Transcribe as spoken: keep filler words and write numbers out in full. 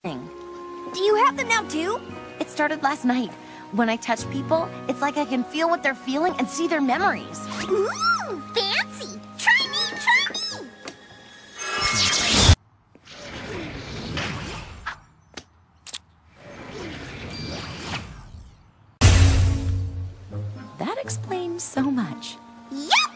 Do you have them now too? It started last night. When I touch people, it's like I can feel what they're feeling and see their memories. Ooh, fancy! Try me, try me! That explains so much. Yep!